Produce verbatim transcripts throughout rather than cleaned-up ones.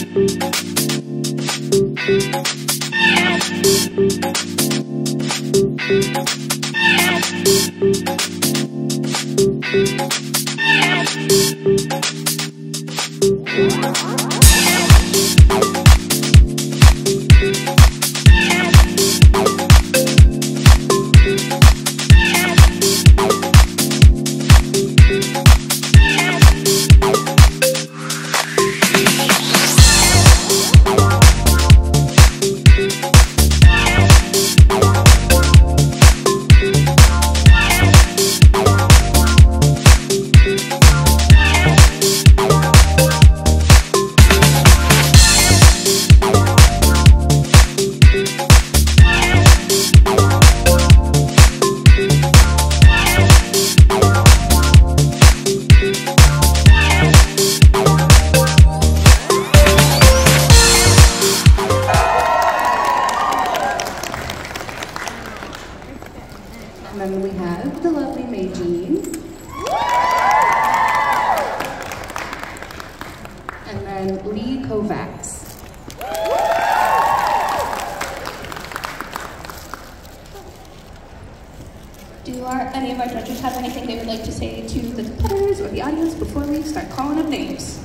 And then we have the lovely Mayjean. And then Li Kovacs. Do our, any of our judges have anything they would like to say to the competitors or the audience before we start calling up names?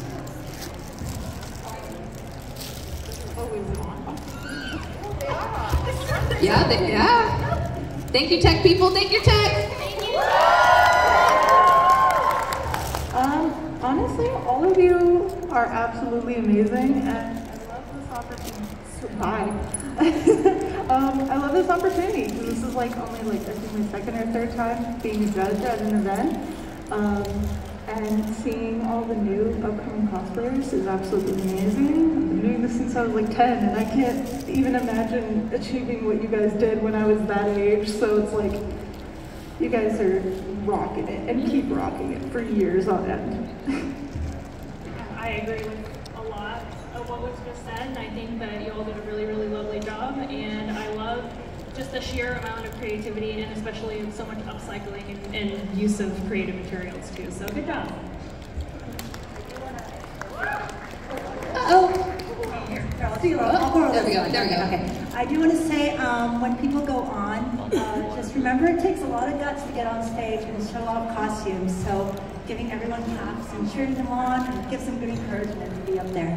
Yeah, they, yeah. Thank you, tech people. Thank you, tech. Thank you. Um, honestly, all of you are absolutely amazing, and I love this opportunity. Bye. um, I love this opportunity because this is like only like I think my second or third time being a judge at an event, um, and seeing all the new upcoming cosplayers is absolutely amazing. I've been doing this since I was like ten, and I can't even imagine achieving what you guys did when I was that age. So it's like you guys are rocking it and keep rocking it for years on end. I agree with a lot of what was just said, and I think that you all did a really, really lovely job, and I love just the sheer amount of creativity, and especially so much upcycling and, and use of creative materials too, so good job. Uh-oh. Oh, there we go, there we go. Okay. I do want to say, um, when people go on, uh, just remember it takes a lot of guts to get on stage and show off costumes, so giving everyone caps and cheering them on and give some good encouragement to be up there.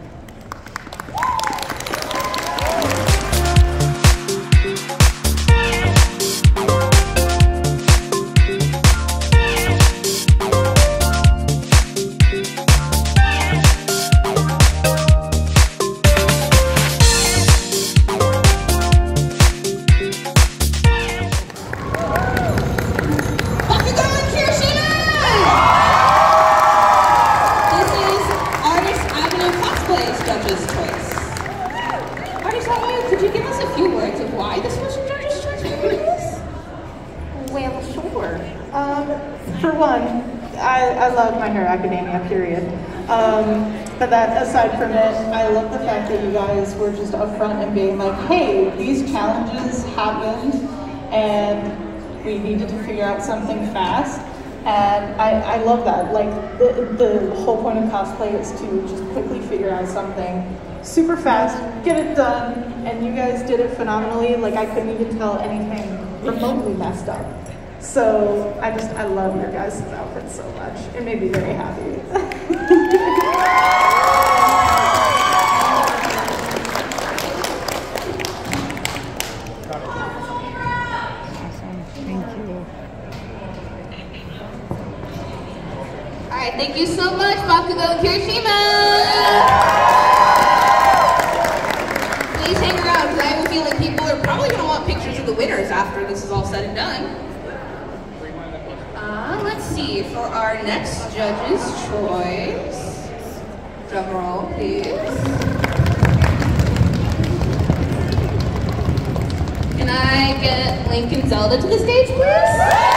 For one, I, I love My Hero Academia, period. Um, but that aside from it, I love the fact that you guys were just upfront and being like, hey, these challenges happened and we needed to figure out something fast. And I, I love that. Like, the, the whole point of cosplay is to just quickly figure out something super fast, get it done, and you guys did it phenomenally. Like, I couldn't even tell anything remotely messed up. So I just, I love your guys' outfits so much. It made me very happy. Awesome, thank you. All right, thank you so much, Bakugo and Kirishima. Please hang around, because I have a feeling people are probably going to want pictures of the winners after this is all said and done. Uh, let's see, for our next judge's choice, drum roll, please. Can I get Link and Zelda to the stage, please?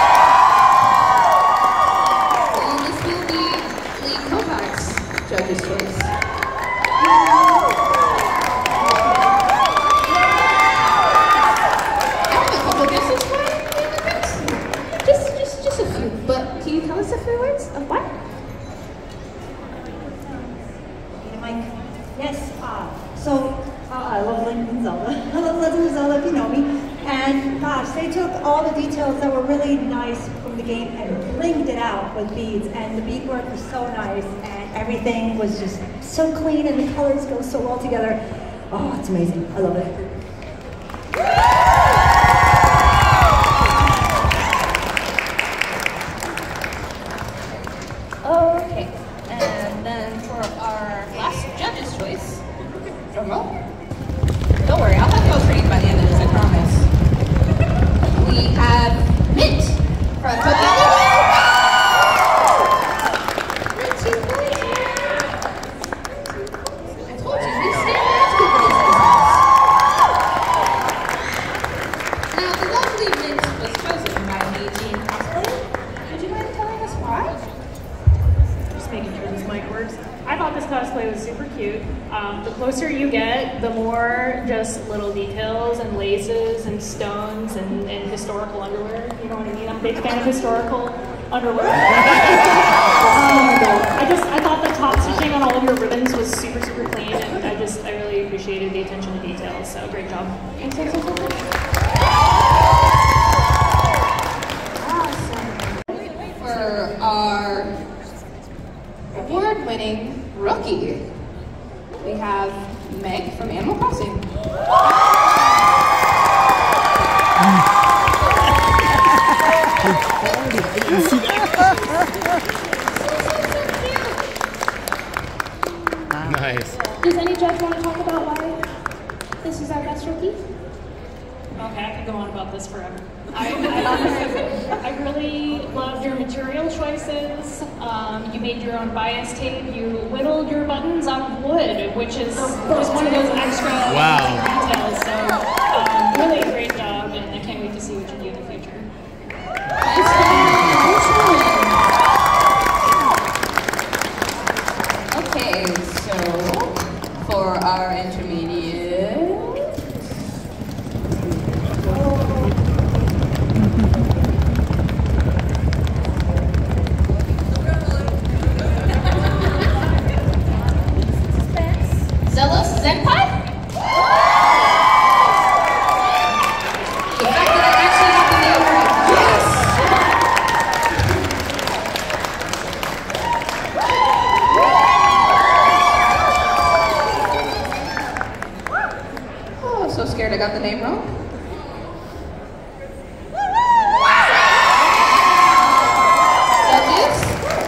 And this will be Li Kovacs' judge's choice. I have a couple guesses for you. Just, just, just a few. But can you tell us a few words of what? Mike. Yes. Yes, they took all the details that were really nice from the game and blinged it out with beads, and the beadwork was so nice, and everything was just so clean, and the colors go so well together. Oh, it's amazing. I love it. Okay, and then for our last judge's choice, drum roll. Don't worry, I'll have those ready by the end of this, I promise. We have Mint from Tokyo. I told you, we stand next to these places. Now, the lovely Mint was chosen by Mayjean Cosplay. Would you mind telling us why? Just making sure this mic works. I thought this cosplay was super cute. Um, the closer you get, the more just little details and laces and stones and, and historical underwear. You know what I mean? I'm a big fan of historical underwear. um, I just, I thought the top stitching on all of your ribbons was super, super clean, and I just, I really appreciated the attention to detail. So great job. Thanks, thanks, thanks, thanks. Awesome. For our award-winning rookie, we have Meg from Animal Crossing. Nice. Does any judge want to talk about why this is our best rookie? Okay, I could go on about this forever. I, I, I really loved your material choices. Um, you made your own bias tape. You whittled your buttons out of wood, which is just one of those extra Wow. details. So, um, really a great job, and I can't wait to see what you do in the future. Okay, so for our intermediate. Zealous Zenpai? The fact that I actually got the name right. Yes! Oh, I'm so scared I got the name wrong. Judges?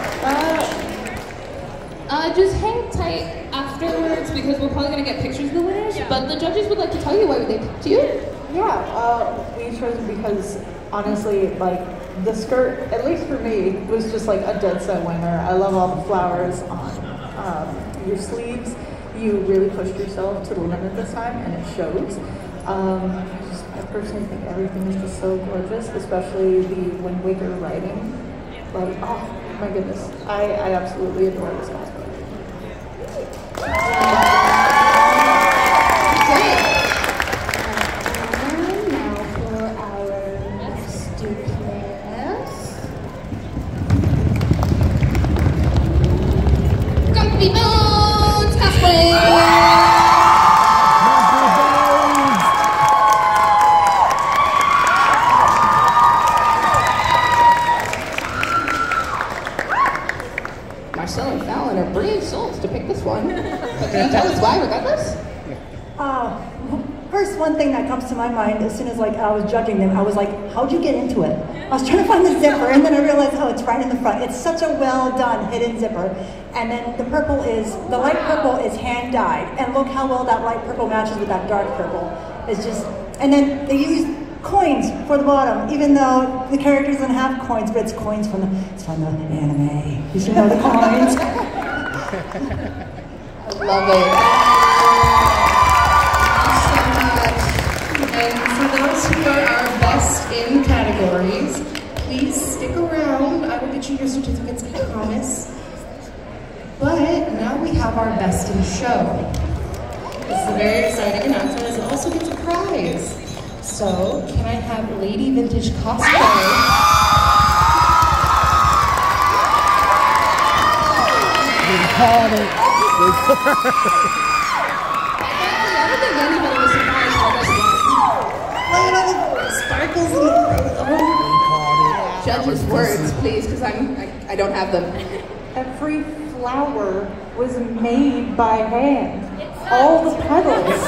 Uh, uh, just hang tight afterwards because we're probably going to get pictures of the winners, yeah. But the judges would like to tell you why they picked you. Yeah, uh, we chose because honestly, like the skirt, at least for me, was just like a dead set winner. I love all the flowers on um, your sleeves. You really pushed yourself to the limit this time, and it shows. Um, I, just, I personally think everything is just so gorgeous, especially the Wind Waker writing. Like, oh my goodness, I, I absolutely adore this cosplay. And now for our next class. Grumpy Bones Cosplay! Marcel and Fallon are brave souls to pick this one. But can you tell us why we got this? Uh, first, one thing that comes to my mind as soon as like I was judging them, I was like, how'd you get into it? I was trying to find the zipper, and then I realized, oh, it's right in the front. It's such a well done hidden zipper. And then the purple is, the light purple is hand dyed, and look how well that light purple matches with that dark purple. It's just, and then they use coins for the bottom, even though the character doesn't have coins, but it's coins from the, it's from the anime. You should know the coins. I love it. And for those who are our best in categories, please stick around. I will get you your certificates, I promise. But now we have our best in show. This is a very exciting announcement as it also gets a prize. So, can I have Lady Vintage Cosplay? We called it. I don't think anybody was surprised by this one. Look at all the sparkles and judges' words, please, because I'm I, I don't have them. Every flower was made by hand. All the petals.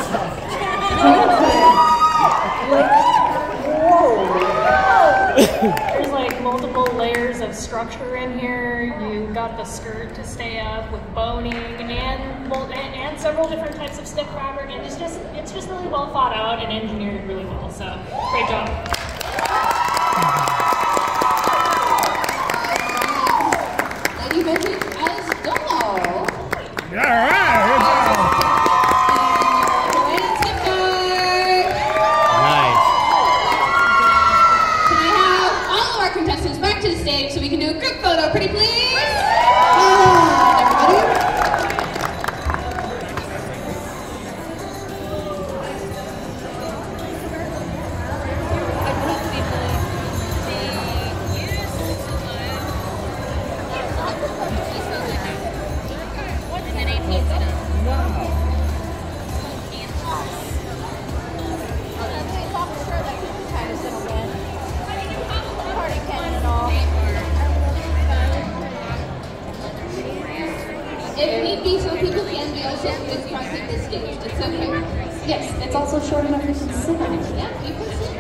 Like, whoa. There's like multiple layers of structure in here. You got the skirt to stay up with boning and well, and, and several different types of stick fabric, and it's just it's just really well thought out and engineered really well. So great job. Lady Magic as doll. All right, good job. Nice. Can I have all of our contestants back to the stage so we can do a group photo, pretty please? If need be, so people can be also with fronting the stage. It's okay. Yes, it's also short enough for you to sit on it. Yeah, you can sit.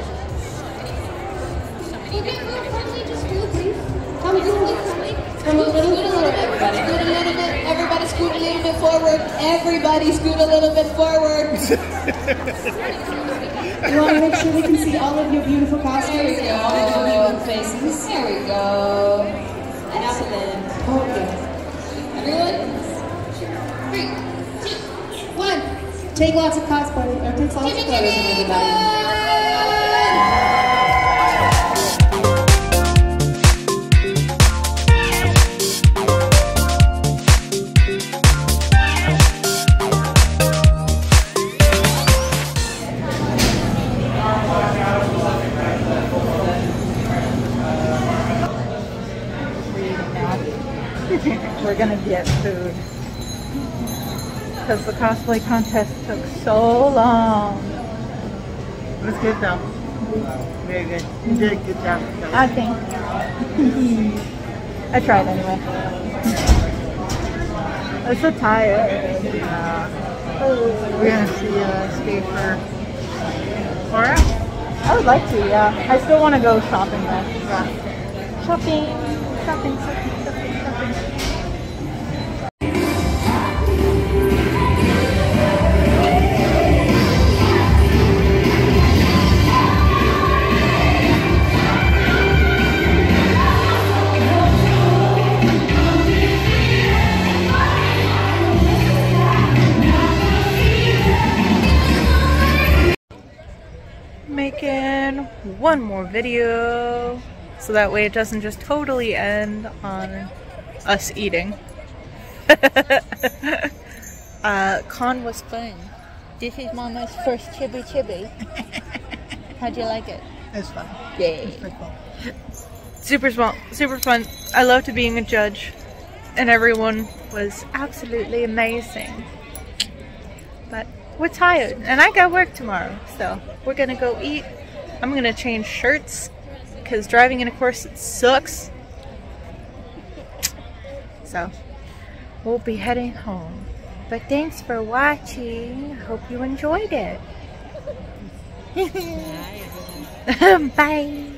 You get real friendly, just real brief. Come a little bit friendly. Come a little bit forward, everybody. Scoot a little bit. Everybody scoot a little bit forward. Everybody scoot a little bit forward. You want to make sure we can see all of your beautiful costumes and all of your beautiful faces. There we go. Excellent. Oh, yes. Everyone? Three, two, one. Take lots of cosplay, or take lots of Chibi photos of Chibi! everybody. We're gonna get food. Because the cosplay contest took so long. It was good though. Very good. You did a good job. I think. I tried anyway. I'm so tired. Uh, we're gonna see uh, skate for Aura. I would like to, yeah. I still want to go shopping though. Yeah. Shopping, shopping, shopping, shopping, shopping. Making one more video so that way it doesn't just totally end on us eating. uh, con was fun. This is Mama's first Chibi Chibi. How'd you like it? It's fun. Yay. It's pretty cool. Super small, super fun. I loved being a judge and everyone was absolutely amazing. But we're tired and I got work tomorrow, so we're gonna go eat. I'm gonna change shirts because driving in a corset sucks. So we'll be heading home. But thanks for watching. Hope you enjoyed it. Bye.